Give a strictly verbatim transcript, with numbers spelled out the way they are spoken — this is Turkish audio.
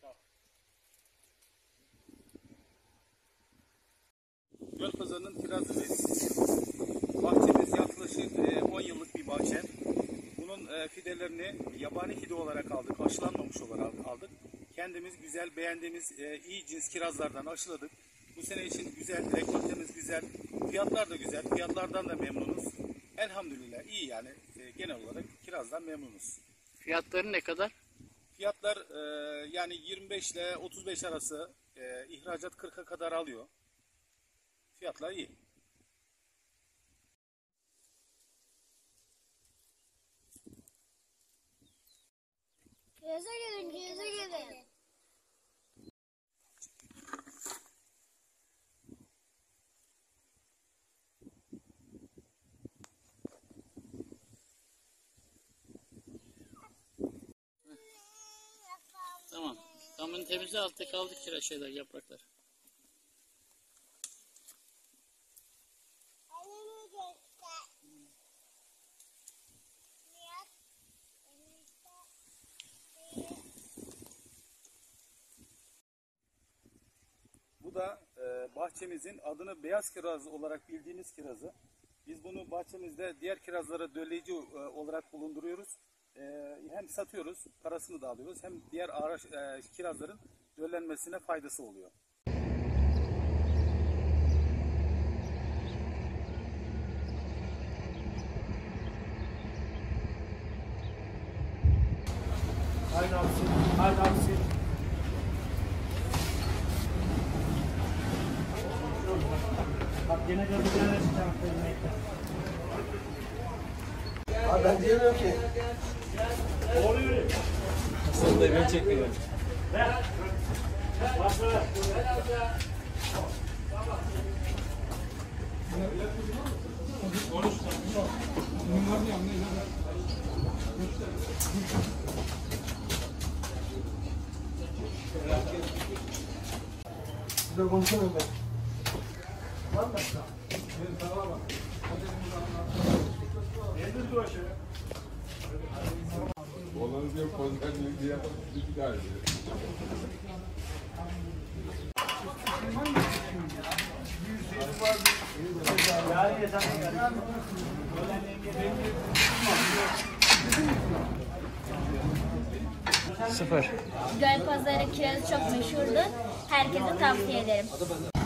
Gölpazarı'nın kirazındayız. Bahçemiz yaklaşık on yıllık bir bahçe. Bunun fidelerini yabani fide olarak aldık, aşılanmamış olarak aldık. Kendimiz güzel, beğendiğimiz iyi cins kirazlardan aşıladık. Bu sene için güzel, rekoltemiz güzel, fiyatlar da güzel, fiyatlardan da memnunuz. Elhamdülillah iyi yani genel olarak kirazdan memnunuz. Fiyatları ne kadar? Fiyatlar yani yirmi beş ile otuz beş arası, ihracat kırka kadar alıyor. Fiyatlar iyi. Kiraza gelin, kiraza gelin. Tamam. Tamam, temizle, altta kaldı kiraz şeyler, yapraklar. Bu da e, bahçemizin adını beyaz kiraz olarak bildiğimiz kirazı. Biz bunu bahçemizde diğer kirazlara dölleyici e, olarak bulunduruyoruz. E, hem satıyoruz, parasını da alıyoruz, hem diğer araç, e, kirazların döllenmesine faydası oluyor. Haydi abisi, haydi abisi. Bak gene de bir tane çıkacağım. Abi ben diyemiyorum ki. Oluyor. Nasıl da beni çekmiyor. Ver. Başla ver. Size konuşamıyorum ben. Var mı? Evet, tamam bak. Nedir bu aşağı? Olanı diyor, konserlik diye yapalım, bir daha ediyor. Sıfır. Gölpazarı kirazı çok meşhurdur. Herkese tavsiye ederim.